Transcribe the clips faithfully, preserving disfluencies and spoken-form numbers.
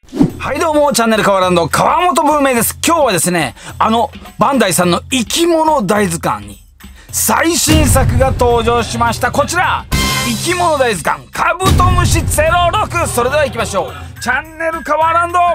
はいどうも、チャンネル川ランド川本文明です。今日はですね、あのバンダイさんの生き物大図鑑に最新作が登場しました。こちら生き物大図鑑カブトムシゼロろく。それでは行きましょう。チャンネル川ランド。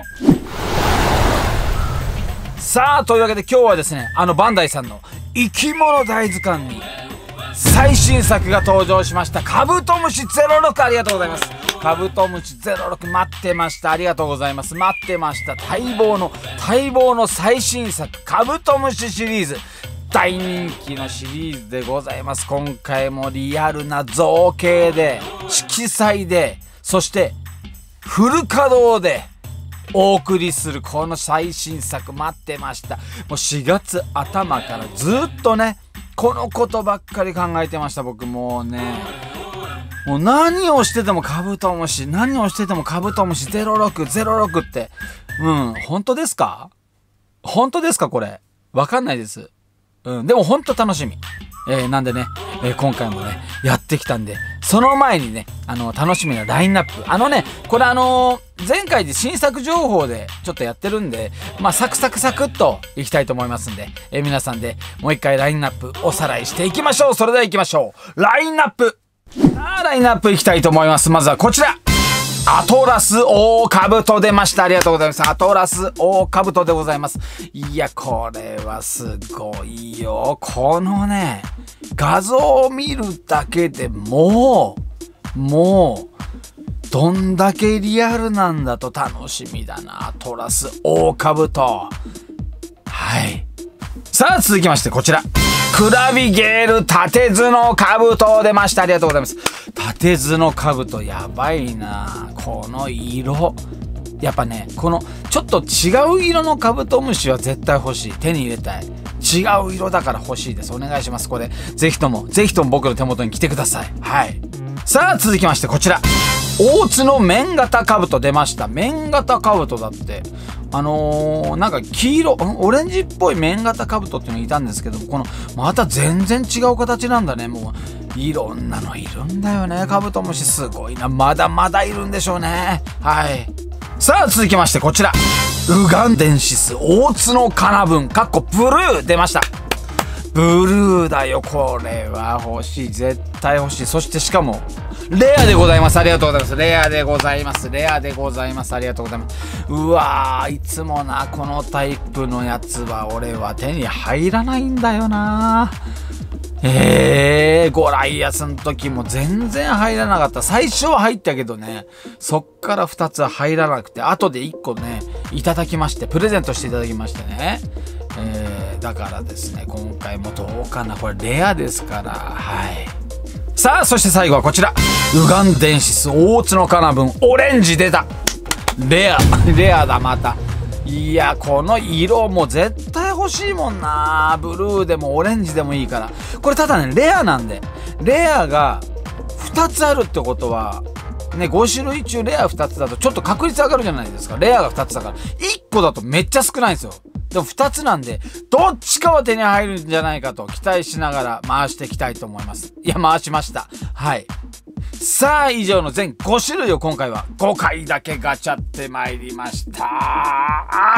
さあ、というわけで今日はですね、あのバンダイさんの生き物大図鑑に最新作が登場しました。カブトムシゼロろく。ありがとうございます。カブトムシゼロろく待ってました。ありがとうございます。待ってました。待望の待望の最新作カブトムシシリーズ、大人気のシリーズでございます。今回もリアルな造形で色彩で、そしてフル稼働でお送りするこの最新作待ってました。もうしがつ頭からずっとね、このことばっかり考えてました。僕もうね、もう何をしててもカブトムシ、何をしててもカブトムシゼロろく、ゼロろくって、うん、本当ですか？本当ですかこれ？わかんないです。うん、でも本当楽しみ。えー、なんでね、えー、今回もね、やってきたんで、その前にね、あの、楽しみなラインナップ。あのね、これあのー、前回で新作情報でちょっとやってるんで、まあ、サクサクサクっといきたいと思いますんで、えー、皆さんでもう一回ラインナップおさらいしていきましょう。それでは行きましょう。ラインナップ。さあ、ラインナップいきたいと思います。まずはこちら。アトラスオオカブト出ました。ありがとうございます。アトラスオオカブトでございます。いや、これはすごいよ。このね、画像を見るだけでもう、もう、どんだけリアルなんだと楽しみだな。アトラスオオカブト。はい。さあ、続きましてこちら。クラビゲール縦図の兜出ました。ありがとうございます。縦図の兜やばいな。この色やっぱね、このちょっと違う色のカブトムシは絶対欲しい。手に入れたい。違う色だから欲しいです。お願いします。これぜひともぜひとも僕の手元に来てください。はい。さあ、続きましてこちら。大津の面型兜出ました。面型兜だってあのー、なんか黄色オレンジっぽい面型兜っていうのいたんですけども、このまた全然違う形なんだね。もういろんなのいるんだよね。カブトムシすごいな。まだまだいるんでしょうね。はい。さあ、続きましてこちら。ウガンデンシス大津のカナブンかっこブルー出ました。ブルーだよ。これは欲しい。絶対欲しい。そしてしかもレアでございます。ありがとうございます。レアでございます。レアでございます。ありがとうございます。うわー、いつもな、このタイプのやつは俺は手に入らないんだよな。えー、ゴライアスの時も全然入らなかった。最初は入ったけどね、そっからふたつは入らなくて、後でいっこね、いただきまして、プレゼントしていただきましてね。えー、だからですね、今回もどうかな。これレアですから、はい。さあ、そして最後はこちら。ウガンデンシス大津のカナブンオレンジ出た。レアレアだまた。いや、この色も絶対欲しいもんな。ブルーでもオレンジでもいいから。これただね、レアなんで、レアがふたつあるってことはね、ごしゅるい中レアふたつだとちょっと確率上がるじゃないですか。レアがふたつだからいっこだとめっちゃ少ないんですよ。でもふたつなんで、どっちかは手に入るんじゃないかと期待しながら回していきたいと思います。いや、回しました。はい。さあ、以上の全ごしゅるいを今回はごかいだけガチャってまいりました。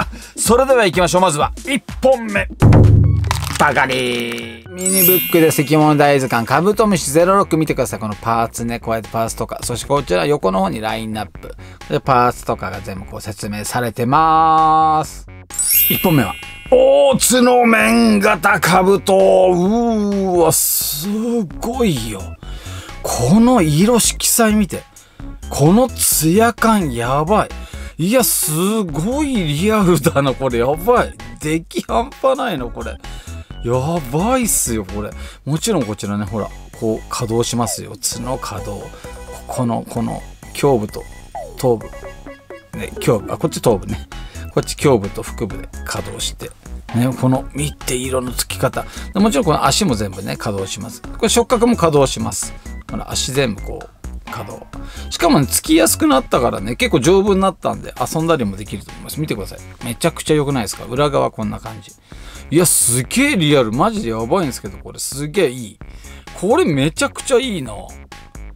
それでは行きましょう。まずはいっぽんめ。バカリーミニブックで生き物大図鑑カブトムシゼロろく見てください。このパーツね、こうやってパーツとか、そしてこちら横の方にラインナップでパーツとかが全部こう説明されてます。いっぽんめは大津の面型兜。うーわ、すごいよ。この色色彩見て、このツヤ感やばい。いや、すごいリアルだな。これやばい。出来半端ないのこれ。やばいっすよこれ。もちろんこちらね、ほらこう稼働しますよ。角稼働。このこの胸部と頭部ね、胸部、あ、こっち頭部ね、こっち胸部と腹部で稼働してね、この見て色のつき方。もちろんこの足も全部ね稼働します。これ触覚も稼働します。この足全部こう稼働。しかもね、つきやすくなったからね、結構丈夫になったんで遊んだりもできると思います。見てください。めちゃくちゃ良くないですか？裏側こんな感じ。いや、すげえリアル。マジでやばいんですけど、これすげえいい。これめちゃくちゃいいな。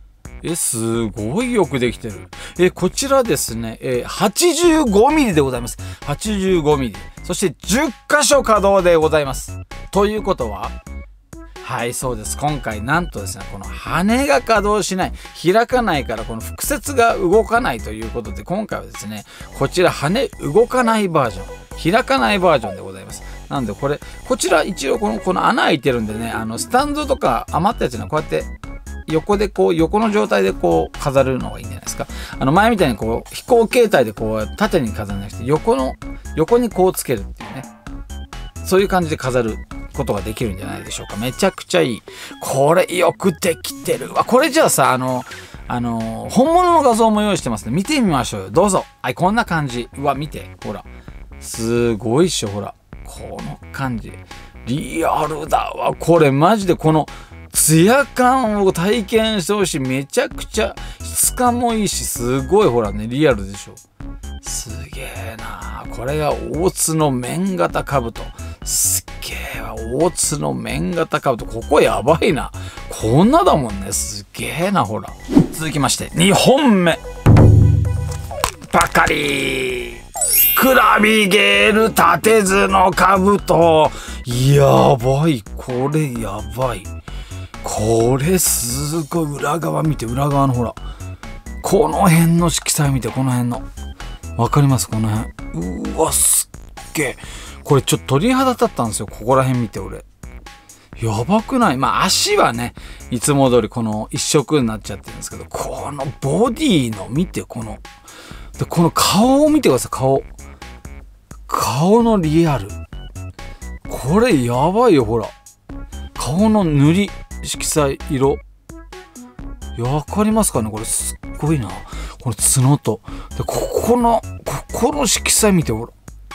え、すごいよくできてる。え、こちらですね、えー、はちじゅうごミリでございます。はちじゅうごミリ。そしてじゅっかしょ稼働でございます。ということは、はい、そうです。今回なんとですね、この羽が稼働しない、開かないからこの複節が動かないということで、今回はですね、こちら羽動かないバージョン、開かないバージョンでございます。なんでこれ、こちら一応この、この穴開いてるんでね、あの、スタンドとか余ったやつにはこうやって、横でこう、横の状態でこう、飾るのがいいんじゃないですか。あの、前みたいにこう、飛行形態でこう、縦に飾らなくて、横の、横にこうつけるっていうね。そういう感じで飾ることができるんじゃないでしょうか。めちゃくちゃいい。これよくできてるわ。これじゃあさ、あの、あの、本物の画像も用意してますね。見てみましょうよ。どうぞ。はい、こんな感じ。うわ、見て。ほら。すごいっしょ、ほら。この感じ。リアルだわ。これマジでこの、ツヤ感を体験してほしい。めちゃくちゃ質感もいいし、すごいほらね、リアルでしょ。すげえな。これが大津の面型兜。すっげえわ。大津の面型兜。ここやばいな。こんなだもんね。すげえな、ほら。続きまして、にほんめ。パカリー。クラビゲール縦図の兜。やばい。これやばい。これすごい。裏側見て、裏側のほら。この辺の色彩見て、この辺の。わかりますこの辺。うわ、すっげえ。これちょっと鳥肌立ったんですよ。ここら辺見て、俺。やばくない？まあ足はね、いつも通りこの一色になっちゃってるんですけど、このボディの見て、この。で、この顔を見てください、顔。顔のリアル。これやばいよ、ほら。顔の塗り、色彩、色。わかりますかねこれすっごいな。この角と。で、ここの、ここの色彩見て、ほら。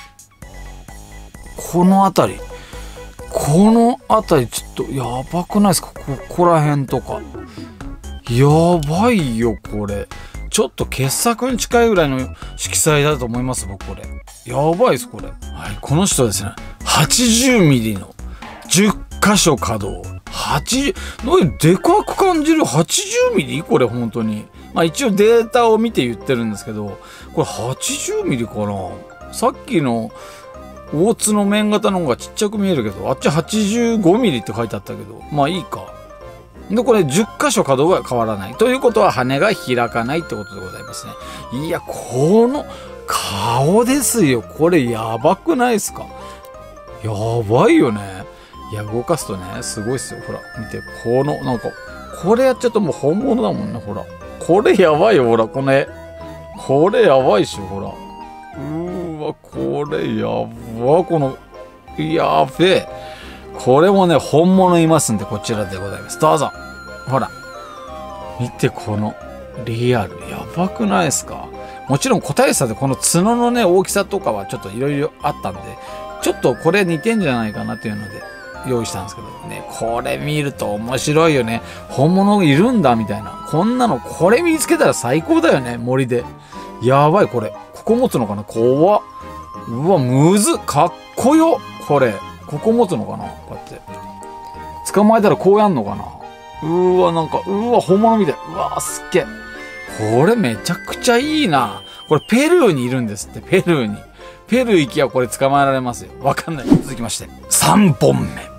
このあたり。このあたりちょっとやばくないですかここら辺とか。やばいよ、これ。ちょっと傑作に近いぐらいの色彩だと思います、僕これ。やばいです、これ。はい、この人ですね。はちじゅうミリのじゅっかしょ稼働。はちじゅう、なんでかく感じる はちじゅうミリ これ本当に。まあ一応データを見て言ってるんですけど、これはちじゅうミリ かな。さっきの大津の面型の方がちっちゃく見えるけど、あっちはちじゅうごミリ って書いてあったけど、まあいいか。で、これじゅっかしょ稼働が変わらない。ということは羽が開かないってことでございますね。いや、この顔ですよ。これやばくないですか？やばいよね。いや、動かすとね、すごいっすよ。ほら、見て。この、なんか、これやっちゃうともう本物だもんね。ほら。これやばいよ。ほら、この絵。これやばいっしょ。ほら。うーわ、これやば。この、やべえ。これもね、本物いますんで、こちらでございます。どうぞ。ほら。見て、この、リアル。やばくないですか？もちろん個体差でこの角のね、大きさとかはちょっといろいろあったんで、ちょっとこれ似てんじゃないかなっていうので、用意したんですけどね、これ見ると面白いよね。本物いるんだみたいな。こんなの、これ見つけたら最高だよね、森で。やばい、これ。ここ持つのかな？怖っ。うわ、むずっ。かっこよ。これ。ここ持つのかな？こうやって。捕まえたらこうやんのかな？うーわ、なんか、うーわ、本物みたい。うわ、すっげえ。これめちゃくちゃいいな。これペルーにいるんですって、ペルーに。ペルー行きはこれ捕まえられますよ。わかんない。続きまして。さんぼんめ。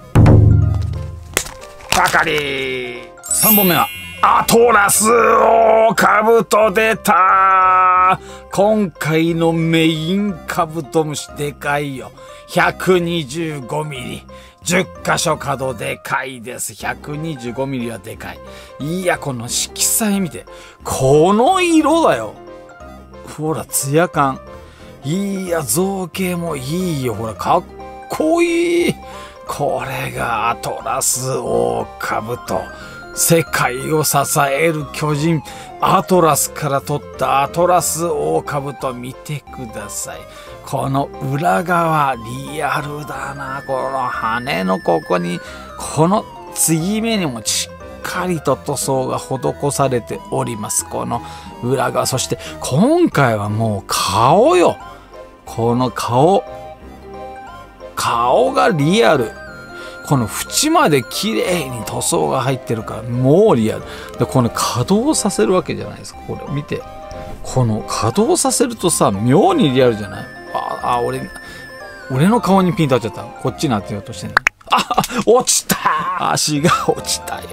ばかり。さんぼんめは、アトラスオオカブト出た。今回のメインカブトムシでかいよ。ひゃくにじゅうごミリ。じゅっかしょ稼働でかいです。ひゃくにじゅうごミリはでかい。いや、この色彩見て。この色だよ。ほら、ツヤ感。いや、造形もいいよ。ほら、かっこいい。これがアトラスオオカブト。世界を支える巨人、アトラスから取ったアトラスオオカブト見てください。この裏側、リアルだな。この羽のここに、この継ぎ目にもしっかりと塗装が施されております。この裏側。そして今回はもう顔よ。この顔。顔がリアル。 この縁まで綺麗に塗装が入ってるからもうリアルで、この稼働させるわけじゃないですか。これ見て、この稼働させるとさ、妙にリアルじゃない？ああ、俺俺の顔にピンと当たっちゃった。こっちに当てようとしてね。あ、落ちた。足が落ちたよ。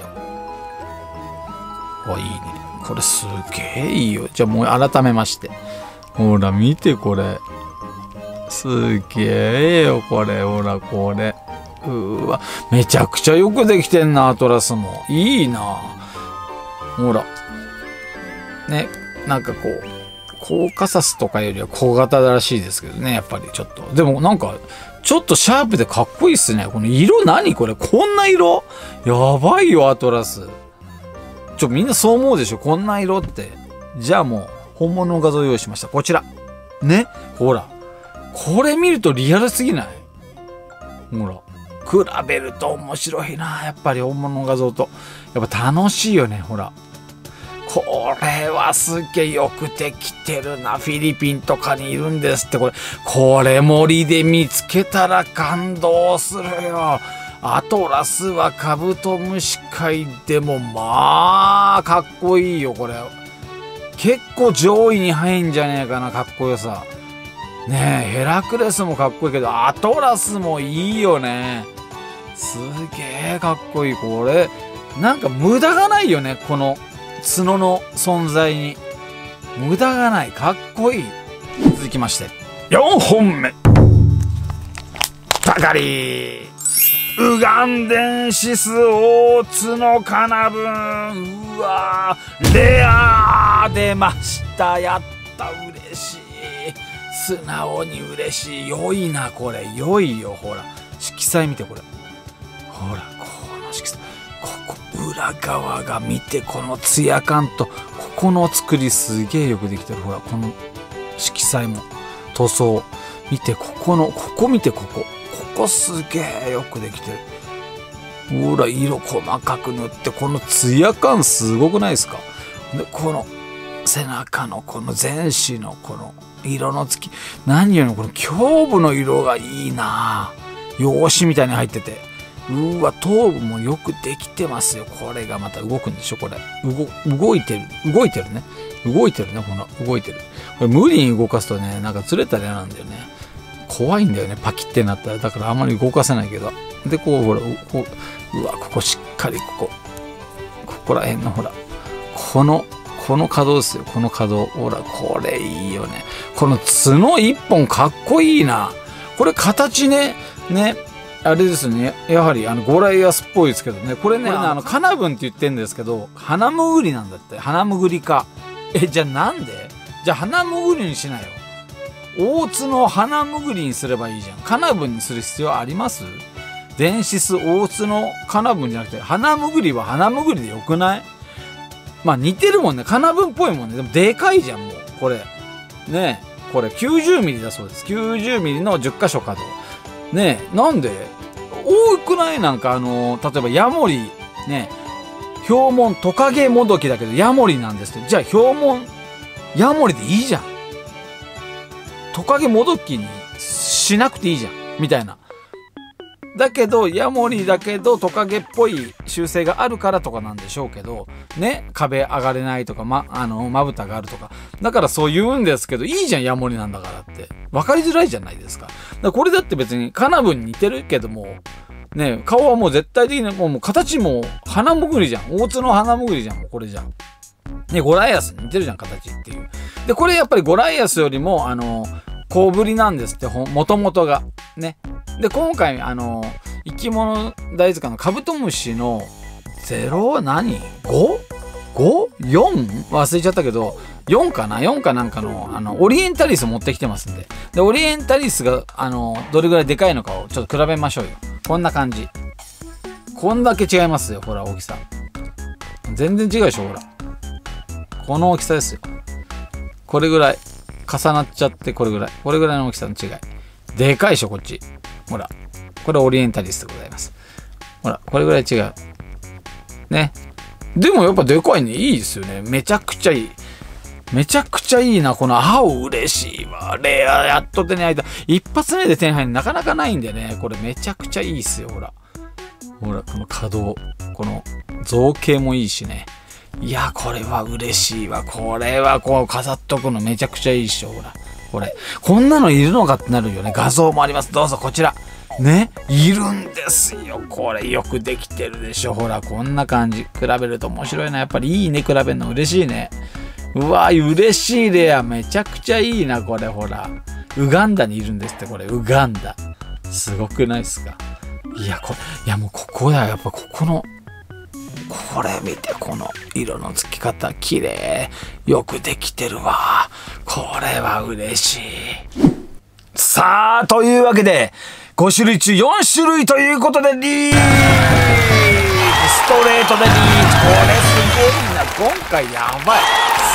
お、いいね。これすげえいいよ。じゃあもう改めまして、ほら見て、これすげえよ。これほら、これうーわ、めちゃくちゃよくできてんな。アトラスもいいな。ほらね、なんかこうコーカサスとかよりは小型らしいですけどね、やっぱりちょっと。でもなんかちょっとシャープでかっこいいっすね。この色何これ、こんな色やばいよアトラス。ちょみんなそう思うでしょ、こんな色って。じゃあもう本物の画像用意しました。こちらね、ほらこれ見るとリアルすぎない？ほら比べると面白いな、やっぱり本物の画像と。やっぱ楽しいよね。ほらこれはすげえよくできてるな。フィリピンとかにいるんですって。これこれ森で見つけたら感動するよ。アトラスはカブトムシ界でもまあかっこいいよ。これ結構上位に入んじゃねえかな、かっこよさね。えヘラクレスもかっこいいけどアトラスもいいよね。すげえかっこいい。これなんか無駄がないよね、この角の存在に無駄がない。かっこいい。続きましてよんほんめ、パカリウガンデンシスオオツノカナブン。うわーレアー出ました。やった、嬉しい。素直に嬉しい。良いなこれ、良いよ。ほら色彩見て、これほらこの色彩、ここ裏側が見て、このツヤ感とここの作りすげえよくできてる。ほらこの色彩も塗装見て、ここのここ見て、ここここすげえよくできてる。ほら色細かく塗って、このツヤ感すごくないですか。でこの背中のこの全身のこの色のつき、何よりもこの胸部の色がいいな。用紙みたいに入ってて、うわ頭部もよくできてますよ。これがまた動くんでしょ。これ動動いてる動いてるね動いてるね。ほら動いてる。これ無理に動かすとね、なんかずれたら嫌なんだよね。怖いんだよね、パキってなったら。だからあんまり動かせないけど、でこうほらこう、うわここしっかり、ここここら辺のほらこのこの可動ですよ。この可動、ほらこれいいよね。この角一本かっこいいな。これ形ねねあれですね、やはりあのゴライアスっぽいですけどね。これね、これねあのカナブンって言ってるんですけど、ハナムグリなんだって。ハナムグリか。えじゃあなんで、じゃあハナムグリにしないよ。大津のハナムグリにすればいいじゃん。カナブンにする必要あります？デンシス大津のカナブンじゃなくて、ハナムグリはハナムグリでよくない？まあ似てるもんね、カナブンっぽいもんね。でもでかいじゃんもうこれねえ。これきゅうじゅうミリだそうです。きゅうじゅうミリのじゅっかしょ稼働ねえ。なんで多くない？なんかあのー、例えばヤモリね、氷紋トカゲモドキだけどヤモリなんですって。じゃあ氷紋ヤモリでいいじゃん。トカゲモドキにしなくていいじゃんみたいな。だけどヤモリだけどトカゲっぽい習性があるからとかなんでしょうけどね。壁上がれないとか、まあのまぶたがあるとか、だからそう言うんですけど、いいじゃんヤモリなんだからって分かりづらいじゃないですか。だからこれだって別にカナブンに似てるけどもね、顔はもう絶対的にもう、もう形も花もぐりじゃん。大津の花もぐりじゃん。もうこれじゃんね。ゴライアスに似てるじゃん形っていう。でこれやっぱりゴライアスよりもあの小ぶりなんですって、もともとがね。で今回あの生き物大図鑑のカブトムシのゼロ何 ご？ご？よん？ 忘れちゃったけどよんかなよんかなんかのあのオリエンタリス持ってきてますんで、でオリエンタリスがあのどれぐらいでかいのかをちょっと比べましょうよ。こんな感じ。こんだけ違いますよ。ほら大きさ全然違うでしょ。ほらこの大きさですよ。これぐらい重なっちゃって、これぐらいこれぐらいの大きさの違いでかいでしょ。こっちほらこれオリエンタリスでございます。ほらこれぐらい違うね。でもやっぱでかいね。いいですよね。めちゃくちゃいい。めちゃくちゃいいな。この青嬉しいわ。レアやっと手に入った。一発目で手に入るなかなかないんでね。これめちゃくちゃいいっすよ。ほらほら、この可動、この造形もいいしね。いや、これは嬉しいわ。これはこう飾っとくのめちゃくちゃいいっしょ。ほら。これ。こんなのいるのかってなるよね。画像もあります。どうぞこちら。ね。いるんですよ。これよくできてるでしょ。ほら、こんな感じ。比べると面白いな。やっぱりいいね。比べるの嬉しいね。うわ、嬉しいレア。めちゃくちゃいいな、これ。ほら。ウガンダにいるんですって、これ。ウガンダ。すごくないですか。いや、これ、いやもうここや。やっぱここの、これ見て、この色の付き方、綺麗。よくできてるわ。これは嬉しい。さあ、というわけで、ご種類中よん種類ということで、リーチストレートでリーチ。これすごいな。今回やばい。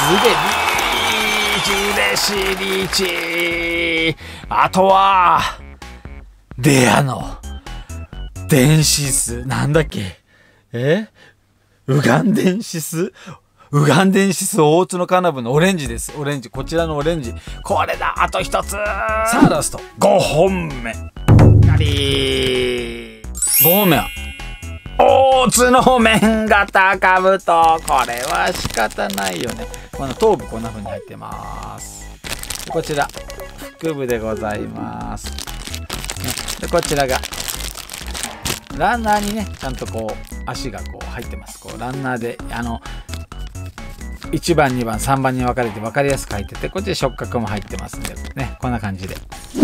すげえ。リーチ、嬉しいリーチ。あとは、レアの、電子数。なんだっけえウガンデンシスウガンデンシス大津のカナブのオレンジです。オレンジ。こちらのオレンジ。これだ。あと一つ。さあ、ラスト。ごほんめ。ガリー。ごほんめは、大津の面型かぶと。これは仕方ないよね。この頭部こんな風に入ってます。こちら、腹部でございます。で、こちらが、ランナーにね、ちゃんとこう、足がこう入ってます。こうランナーで、あの、いちばん、にばん、さんばんに分かれて分かりやすく入ってて、こっちで触覚も入ってますんで、ね、こんな感じで。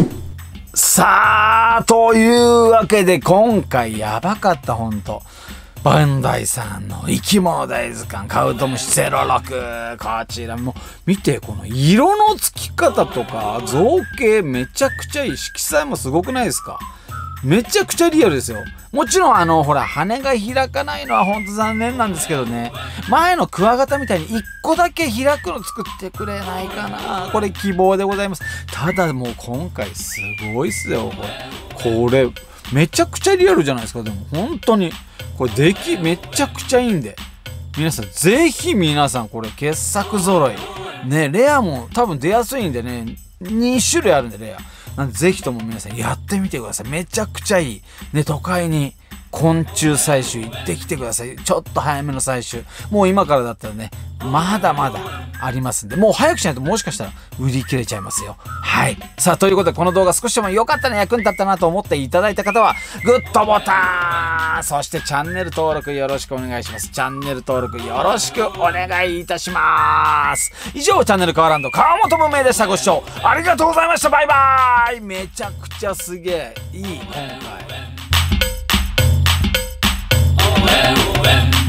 さあ、というわけで、今回やばかった、ほんと。バンダイさんの生き物大図鑑、カブトムシゼロろく。こちらも、見て、この色の付き方とか、造形めちゃくちゃいい。色彩もすごくないですか？めちゃくちゃリアルですよ。もちろんあの、ほら、羽が開かないのはほんと残念なんですけどね。前のクワガタみたいに一個だけ開くの作ってくれないかな。これ希望でございます。ただもう今回すごいっすよ、これ。これ、めちゃくちゃリアルじゃないですか。でも本当に。これ出来めちゃくちゃいいんで。皆さん、ぜひ皆さんこれ傑作揃い。ね、レアも多分出やすいんでね、に種類あるんでレア。なんでぜひとも皆さんやってみてください。めちゃくちゃいい。ね、都会に昆虫採集行ってきてください。ちょっと早めの採集。もう今からだったらね、まだまだありますんで、もう早くしないともしかしたら売り切れちゃいますよ。はい。さあ、ということでこの動画少しでも良かったな、役に立ったなと思っていただいた方は、グッドボタン、そしてチャンネル登録よろしくお願いします。チャンネル登録よろしくお願いいたします。以上、チャンネルカワランド川本文明でした。ご視聴ありがとうございました。バイバーイ。めちゃくちゃすげえいい今回。